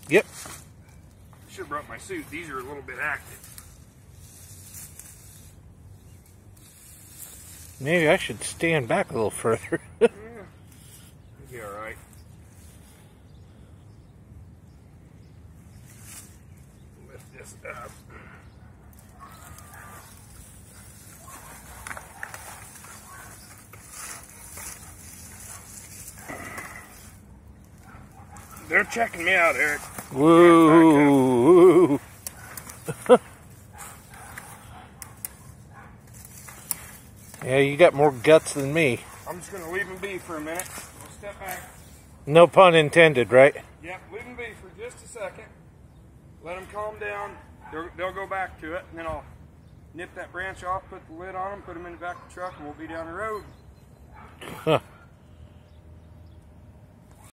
Yep. Should have brought my suit. These are a little bit active. Maybe I should stand back a little further. Yeah. You'll be alright. Lift this up. They're checking me out, Eric. Woo! Yeah, you got more guts than me. I'm just going to leave them be for a minute. We'll step back. No pun intended, right? Yep, leave them be for just a second. Let them calm down. They'll go back to it, and then I'll nip that branch off, put the lid on them, put them in the back of the truck, and we'll be down the road. Huh.